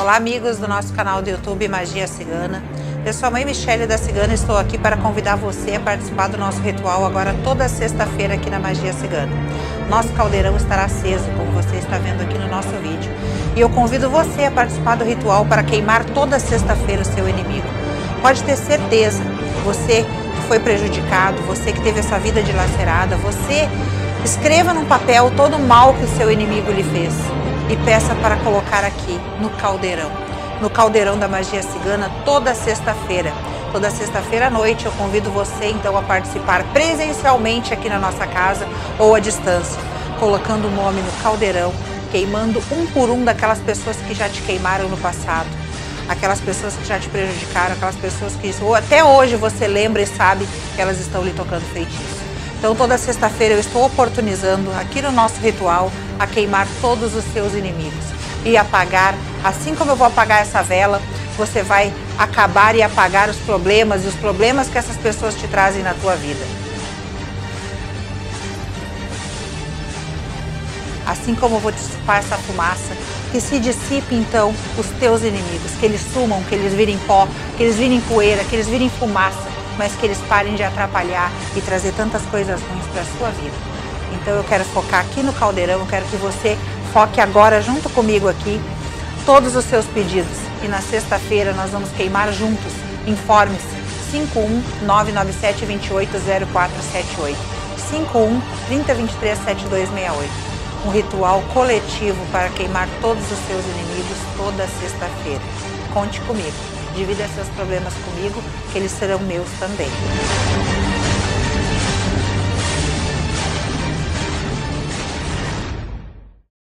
Olá, amigos do nosso canal do YouTube Magia Cigana. Eu sou a Mãe Michele da Cigana e estou aqui para convidar você a participar do nosso ritual agora toda sexta-feira aqui na Magia Cigana. Nosso caldeirão estará aceso, como você está vendo aqui no nosso vídeo. E eu convido você a participar do ritual para queimar toda sexta-feira o seu inimigo. Pode ter certeza, você que foi prejudicado, você que teve essa vida dilacerada, você escreva num papel todo o mal que o seu inimigo lhe fez e peça para colocar aqui no caldeirão da Magia Cigana toda sexta-feira. Toda sexta-feira à noite eu convido você então a participar presencialmente aqui na nossa casa ou à distância, colocando o nome no caldeirão, queimando um por um daquelas pessoas que já te queimaram no passado, aquelas pessoas que já te prejudicaram, aquelas pessoas que ou até hoje você lembra e sabe que elas estão lhe tocando feitiço. Então toda sexta-feira eu estou oportunizando aqui no nosso ritual a queimar todos os seus inimigos e apagar, assim como eu vou apagar essa vela, você vai acabar e apagar os problemas e os problemas que essas pessoas te trazem na tua vida. Assim como eu vou dissipar essa fumaça, que se dissipe então os teus inimigos, que eles sumam, que eles virem pó, que eles virem poeira, que eles virem fumaça, mas que eles parem de atrapalhar e trazer tantas coisas ruins para a sua vida. Então eu quero focar aqui no caldeirão, eu quero que você foque agora junto comigo aqui todos os seus pedidos. E na sexta-feira nós vamos queimar juntos. Informe-se 51-997-280478, 51-3023-7268. Um ritual coletivo para queimar todos os seus inimigos toda sexta-feira. Conte comigo. Divida seus problemas comigo, que eles serão meus também.